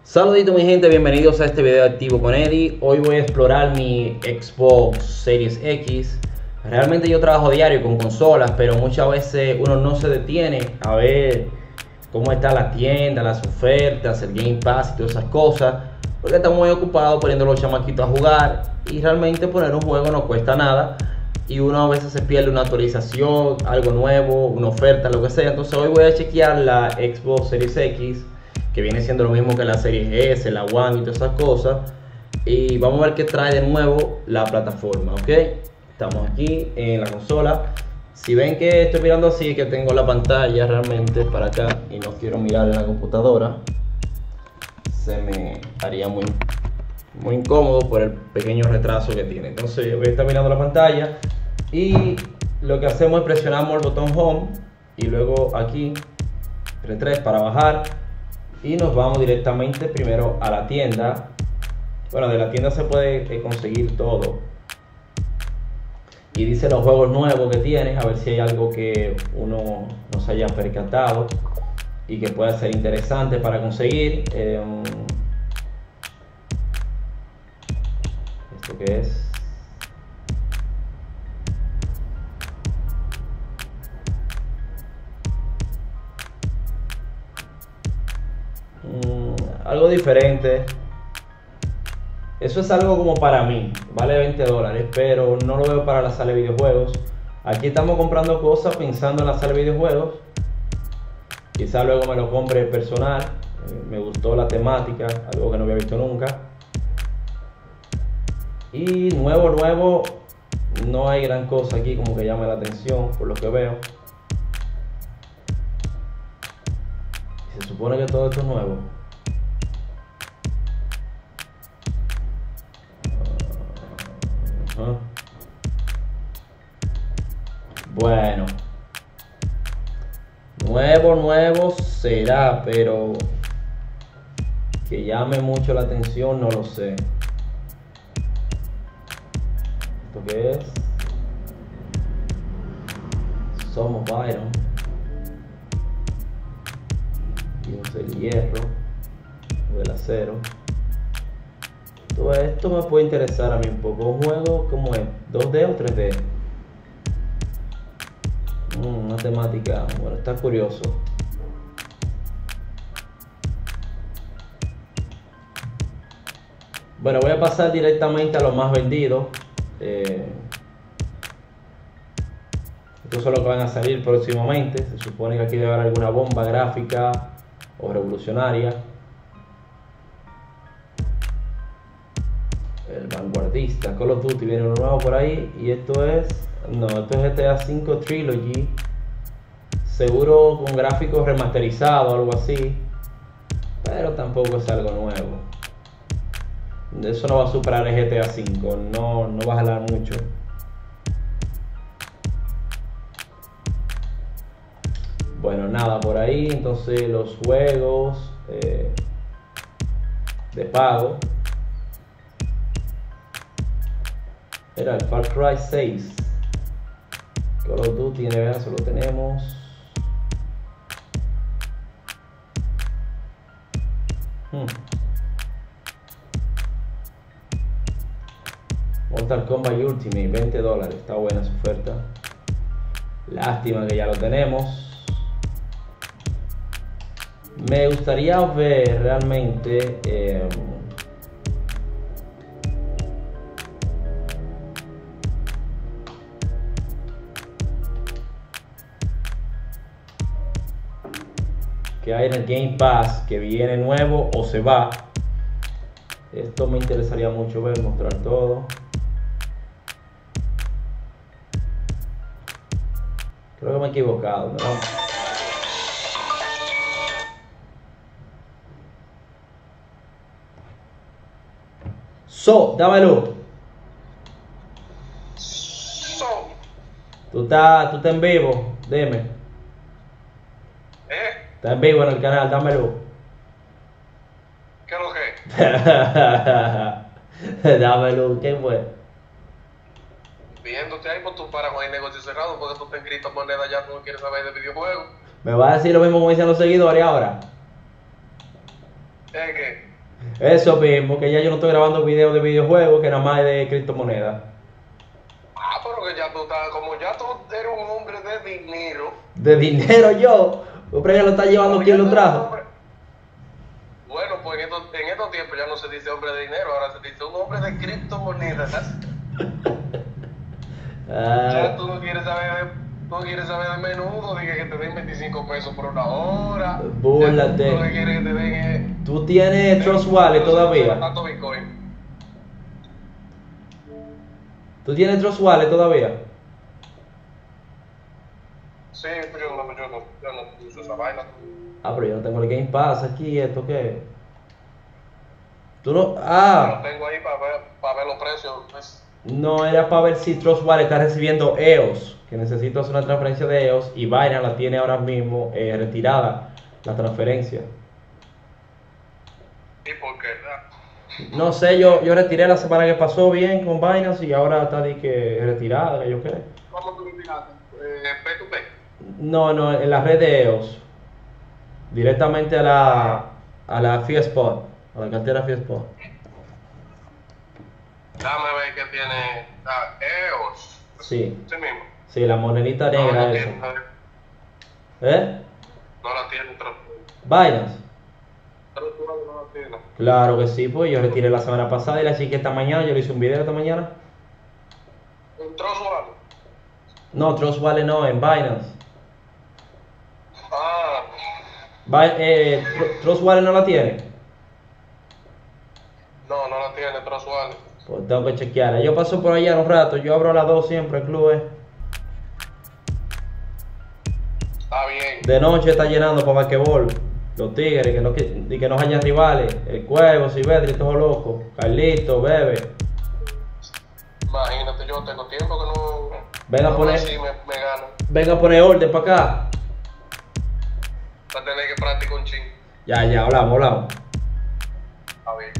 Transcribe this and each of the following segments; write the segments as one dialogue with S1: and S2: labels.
S1: Saludito mi gente, bienvenidos a este video activo con Eddie. Hoy voy a explorar mi Xbox Series X. Realmente yo trabajo diario con consolas, pero muchas veces uno no se detiene a ver cómo está la tienda, las ofertas, el Game Pass y todas esas cosas, porque está muy ocupado poniendo a los chamaquitos a jugar y realmente poner un juego no cuesta nada y uno a veces se pierde una actualización, algo nuevo, una oferta, lo que sea. Entonces hoy voy a chequear la Xbox Series X, que viene siendo lo mismo que la serie S, la One y todas esas cosas, y vamos a ver qué trae de nuevo la plataforma, ¿ok? Estamos aquí en la consola. Si ven que estoy mirando así, que tengo la pantalla realmente para acá y no quiero mirar en la computadora, se me haría muy incómodo por el pequeño retraso que tiene. Entonces yo voy a estar mirando la pantalla y lo que hacemos es presionamos el botón Home y luego aquí R3 para bajar. Y nos vamos directamente primero a la tienda. Bueno, de la tienda se puede conseguir todo. Y dice los juegos nuevos que tienes, a ver si hay algo que uno no se haya percatado y que pueda ser interesante para conseguir. ¿Esto qué es? Algo diferente. Eso es algo como para mí, vale $20, pero no lo veo para la sala de videojuegos. Aquí estamos comprando cosas pensando en la sala de videojuegos. Quizá luego me lo compre personal. Me gustó la temática, algo que no había visto nunca. Y nuevo, no hay gran cosa aquí como que llame la atención por lo que veo. Se supone que todo esto es nuevo. Bueno, nuevo será, pero que llame mucho la atención no lo sé. ¿Esto qué es? Somos Byron. Y no sé, el hierro o el acero. Todo esto me puede interesar a mí un poco. ¿Un juego cómo es? ¿2D o 3D? Una temática, bueno, está curioso. Bueno, voy a pasar directamente a los más vendidos. Estos son los que van a salir próximamente. Se supone que aquí debe haber alguna bomba gráfica o revolucionaria. El vanguardista, Call of Duty, viene uno nuevo por ahí. Y esto es, no, esto es GTA V Trilogy, seguro con gráficos remasterizados o algo así, pero tampoco es algo nuevo. Eso no va a superar el GTA V, no va a jalar mucho. Bueno, nada por ahí. Entonces los juegos de pago. Era el Far Cry 6. Call of Duty NBA solo tenemos. Mortal Kombat Ultimate, $20. Está buena esa oferta. Lástima que ya lo tenemos. Me gustaría ver realmente que hay en el Game Pass, que viene nuevo o se va. Esto me interesaría mucho ver, mostrar todo. Creo que me he equivocado, ¿no? Dámelo. Tú estás en vivo, dime. Está en vivo en el canal, dámelo.
S2: ¿Qué es lo que?
S1: Dámelo, ¿qué fue?
S2: Viéndote ahí, pues tú paras con el negocio cerrado porque tú te en criptomonedas ya tú no quieres saber de videojuegos.
S1: ¿Me vas a decir lo mismo como dicen los seguidores ahora?
S2: ¿Es que?
S1: Eso mismo, que ya yo no estoy grabando videos de videojuegos, que nada más es de criptomonedas.
S2: Ah, pero que ya tú estás, como ya tú eres un hombre de dinero.
S1: De dinero yo. Pero ya lo está llevando
S2: como
S1: quien
S2: ya
S1: lo
S2: tú eres un
S1: trajo.
S2: hombre- Bueno, pues en estos tiempos ya no se dice hombre de dinero, ahora se dice un hombre de criptomonedas. Ya
S1: Ah,
S2: tú no quieres saber de menudo, dije que te den 25 pesos por una hora.
S1: Búrlate.
S2: Ya tú lo que quieres que te den es...
S1: ¿Tú tienes Trust Wallet todavía?
S2: Tanto Bitcoin.
S1: ¿Tú tienes Trust Wallet todavía?
S2: Sí, pero yo no uso esa vaina.
S1: Ah, pero yo no tengo el Game Pass aquí, ¿esto qué? ¿Tú no?
S2: Lo
S1: Ah,
S2: tengo ahí para ver los precios. Pues.
S1: no, era para ver si Trust Wallet está recibiendo EOS, que necesito hacer una transferencia de EOS y Binance la tiene ahora mismo retirada, la transferencia.
S2: ¿Y por qué?
S1: No sé, yo retiré la semana que pasó bien con Binance y ahora está de que retirada, que yo qué.
S2: ¿Cómo tú lo tiraste? P2P.
S1: No, en la red de EOS, directamente a la FiatSpot, a la cartera FiatSpot.
S2: Déjame ver qué tiene. EOS.
S1: Sí,
S2: Sí mismo.
S1: sí, la monedita
S2: No,
S1: negra
S2: no
S1: esa.
S2: tiene.
S1: ¿Eh?
S2: No la tiene.
S1: Binance.
S2: No la tiene.
S1: Claro que sí, pues yo retiré la semana pasada y la chiqué esta mañana, yo le hice un video esta mañana.
S2: ¿Entró su algo?
S1: No, Trust Wallet no, en Binance.
S2: Ah,
S1: Trust Wallet no la tiene.
S2: no la tiene. Entró su algo.
S1: Pues tengo que chequearla. Yo paso por allá un rato, yo abro a las 2 siempre, el club es.
S2: Está bien.
S1: De noche está llenando para basquetbol. Los tigres, que no hayan rivales. El Cuervo, Silvestre, todo loco. Carlito, Bebe.
S2: Imagínate, yo tengo tiempo que no.
S1: Venga a
S2: no
S1: poner-
S2: así me gano.
S1: Venga a poner orden para acá.
S2: Para tener que practicar un ching.
S1: Ya, hablamos.
S2: Está bien.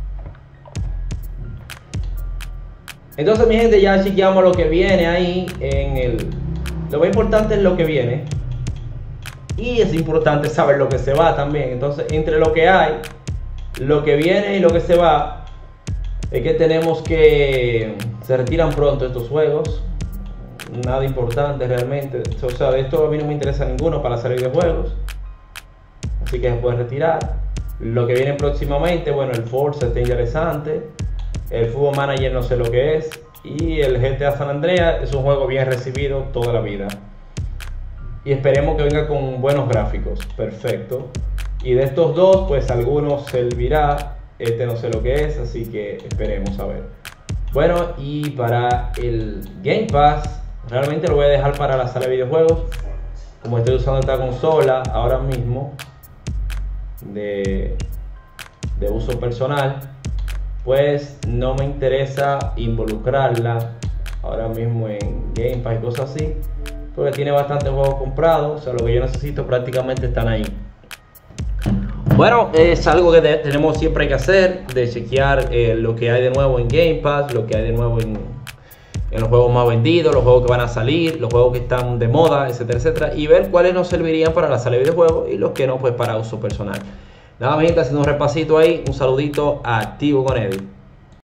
S1: Entonces, mi gente, ya chequeamos lo que viene ahí en el... Lo más importante es lo que viene. Y es importante saber lo que se va también. Entonces, entre lo que hay, lo que viene y lo que se va, es que tenemos que... Se retiran pronto estos juegos. Nada importante realmente. O sea, de esto a mí no me interesa ninguno para salir de juegos. Así que se puede retirar. Lo que viene próximamente, bueno, el Forza está interesante. El Football Manager no sé lo que es. Y el GTA San Andreas es un juego bien recibido toda la vida. Y esperemos que venga con buenos gráficos. Perfecto. Y de estos dos, pues algunos servirá. Este no sé lo que es, así que esperemos a ver. Bueno, y para el Game Pass, realmente lo voy a dejar para la sala de videojuegos. Como estoy usando esta consola ahora mismo de uso personal, pues no me interesa involucrarla ahora mismo en Game Pass y cosas así, porque tiene bastantes juegos comprados. O sea, lo que yo necesito prácticamente están ahí. Bueno, es algo que tenemos siempre que hacer, de chequear lo que hay de nuevo en Game Pass, lo que hay de nuevo en los juegos más vendidos, los juegos que van a salir, los juegos que están de moda, etcétera, etcétera, y ver cuáles nos servirían para la sala de videojuegos y los que no, pues para uso personal. Nada, mi gente, haciendo un repasito ahí, un saludito a Activo con Eddie.